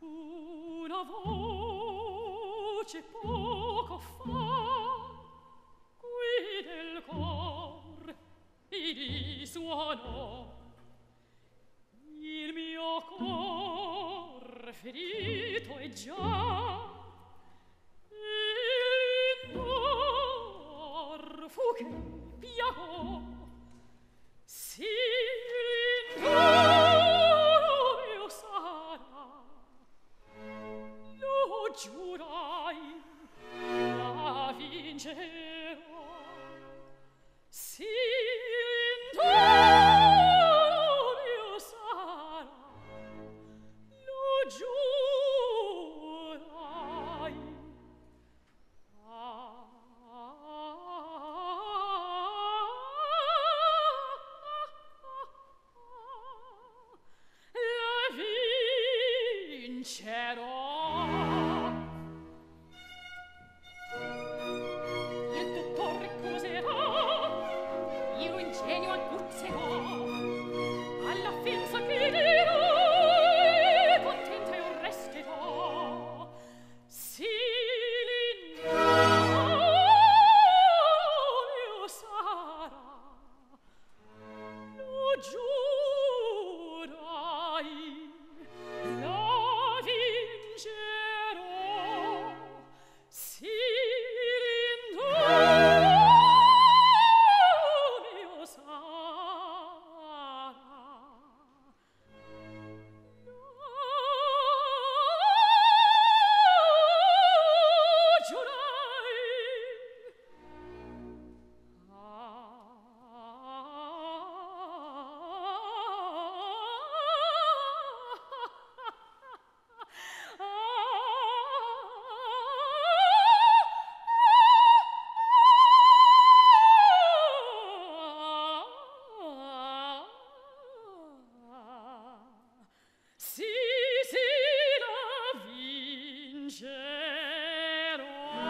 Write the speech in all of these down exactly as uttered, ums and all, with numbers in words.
una voce poco fa qui del cor mi risuonò, il mio cor ferito è già, il Lindoro fu che piagò, sì Lindoro mio sarà, lo giurai, la vincerò, sì Lindoro mio sarà, lo giurai. Ah, la vincerò. Il dottor ricuserà, io ingenio aguzzerò, alla finza che dirò, contenta io resterò. Sì, Lindoro mio sarà, lo giurai, la vincerò. Sì, Lindoro mio sarà, lo giurai. Sì, sì, la vincerò.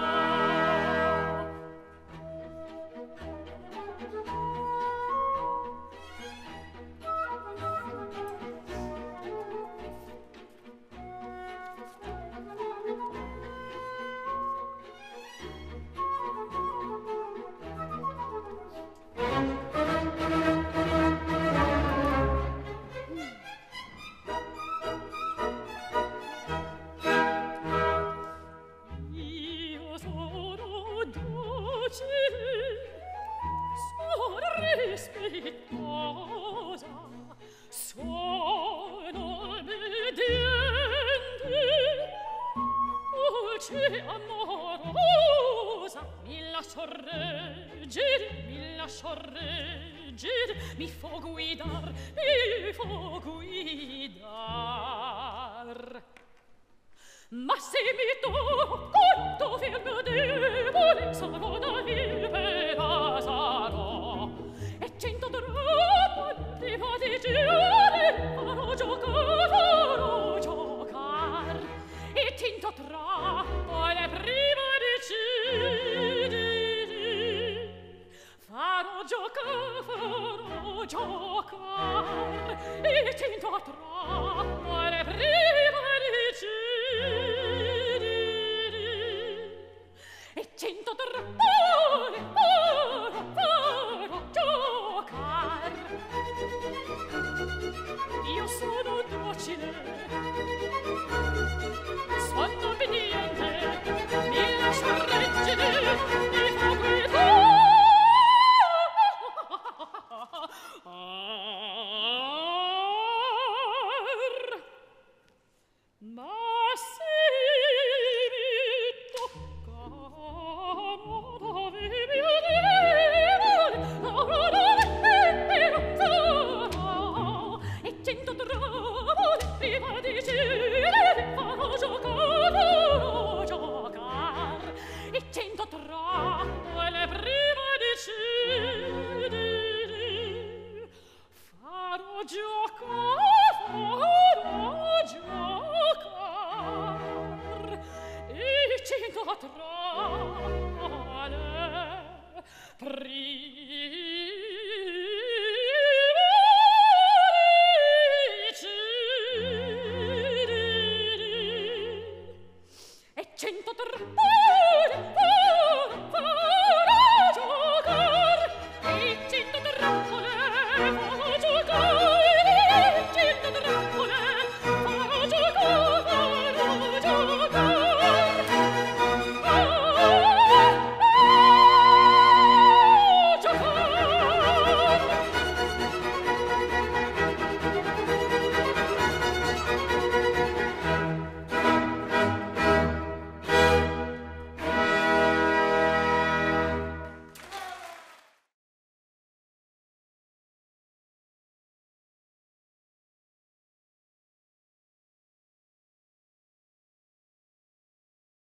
Io sono docile, sono rispettosa, sono obbediente, dolce amorosa, mi lascio reggere, mi lascio reggere, mi fo guidar, mi fo guidar. Ma se mi tocco dove il mio debole sarò da vivere sarò, e cento troppo prima di girare farò giocar, farò giocar, e cento trappole prima di girare farò giocar, farò giocar, e cento trappole prima